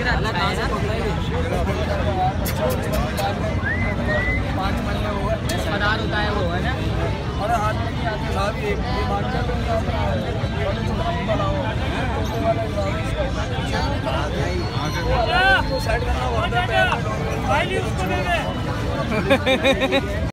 रहा है पदार होता है वो है ना। अरे हाथ में नहीं आते साहब, ये मान के साइड करना होता है।